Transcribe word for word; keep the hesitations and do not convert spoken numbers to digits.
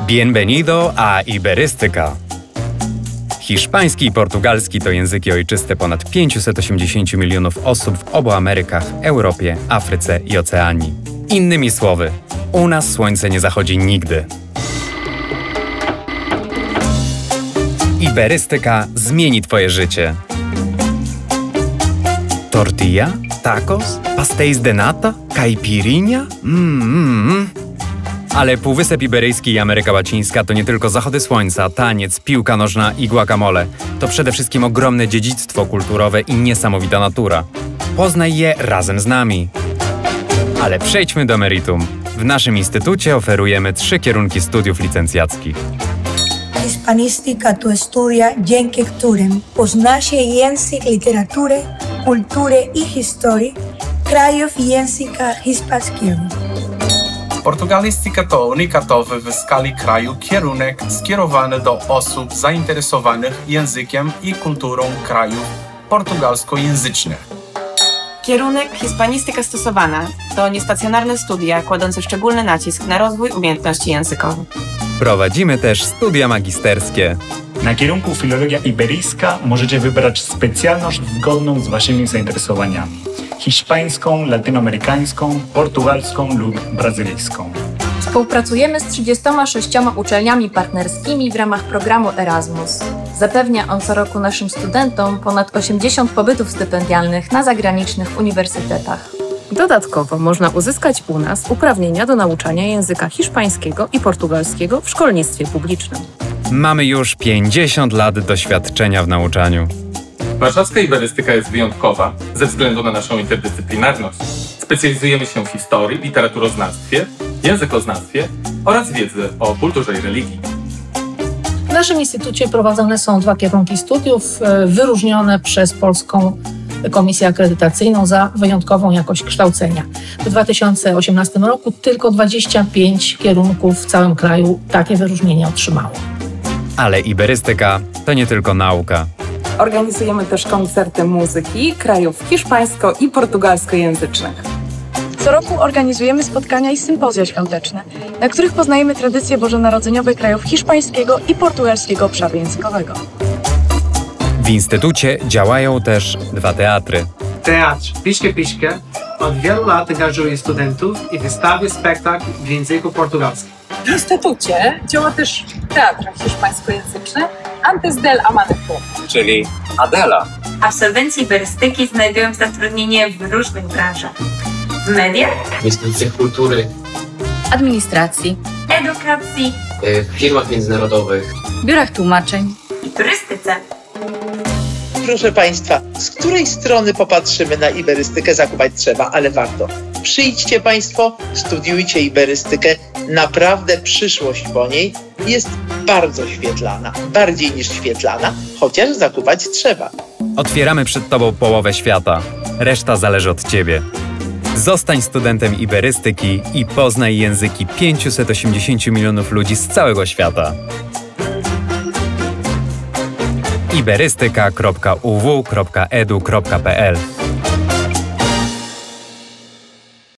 Bienvenido a Iberystyka. Hiszpański i portugalski to języki ojczyste ponad pięćset osiemdziesiąt milionów osób w obu Amerykach, Europie, Afryce i Oceanii. Innymi słowy, u nas słońce nie zachodzi nigdy. Iberystyka zmieni Twoje życie. Tortilla? Tacos? Pastéis de nata? Caipirinha? Mmm. Ale Półwysep Iberyjski i Ameryka Łacińska to nie tylko zachody słońca, taniec, piłka nożna i guacamole. To przede wszystkim ogromne dziedzictwo kulturowe i niesamowita natura. Poznaj je razem z nami. Ale przejdźmy do meritum. W naszym instytucie oferujemy trzy kierunki studiów licencjackich. Hiszpanistyka to studia, dzięki którym pozna się język, literaturę, kulturę i historię krajów języka hiszpańskiego. Portugalistyka to unikatowy w skali kraju kierunek skierowany do osób zainteresowanych językiem i kulturą krajów portugalskojęzycznych. Kierunek hiszpanistyka stosowana to niestacjonarne studia kładące szczególny nacisk na rozwój umiejętności językowych. Prowadzimy też studia magisterskie. Na kierunku Filologia Iberyjska możecie wybrać specjalność zgodną z waszymi zainteresowaniami. Hiszpańską, latynoamerykańską, portugalską lub brazylijską. Współpracujemy z trzydziestoma sześcioma uczelniami partnerskimi w ramach programu Erasmus. Zapewnia on co roku naszym studentom ponad osiemdziesiąt pobytów stypendialnych na zagranicznych uniwersytetach. Dodatkowo można uzyskać u nas uprawnienia do nauczania języka hiszpańskiego i portugalskiego w szkolnictwie publicznym. Mamy już pięćdziesiąt lat doświadczenia w nauczaniu. Warszawska iberystyka jest wyjątkowa ze względu na naszą interdyscyplinarność. Specjalizujemy się w historii, literaturoznawstwie, językoznawstwie oraz wiedzy o kulturze i religii. W naszym instytucie prowadzone są dwa kierunki studiów wyróżnione przez Polską Komisję Akredytacyjną za wyjątkową jakość kształcenia. W dwa tysiące osiemnastym roku tylko dwadzieścia pięć kierunków w całym kraju takie wyróżnienie otrzymało. Ale iberystyka to nie tylko nauka. Organizujemy też koncerty muzyki krajów hiszpańsko- i portugalskojęzycznych. Co roku organizujemy spotkania i sympozja świąteczne, na których poznajemy tradycje bożonarodzeniowe krajów hiszpańskiego i portugalskiego obszaru językowego. W instytucie działają też dwa teatry. Teatr Piszkę Piszkę od wielu lat angażuje studentów i wystawia spektakl w języku portugalskim. W instytucie działa też teatr hiszpańskojęzyczny Antes del Amanecer, czyli Adela. Absolwenci iberystyki znajdują zatrudnienie w różnych branżach. W mediach, w instytucjach kultury, administracji, edukacji, w firmach międzynarodowych, biurach tłumaczeń i turystyce. Proszę Państwa, z której strony popatrzymy na iberystykę, zakupać trzeba, ale warto. Przyjdźcie Państwo, studiujcie iberystykę. Naprawdę przyszłość po niej jest bardzo świetlana, bardziej niż świetlana, chociaż zakupać trzeba. Otwieramy przed Tobą połowę świata. Reszta zależy od Ciebie. Zostań studentem iberystyki i poznaj języki pięćset osiemdziesiąt milionów ludzi z całego świata. iberystyka kropka u w kropka edu kropka p l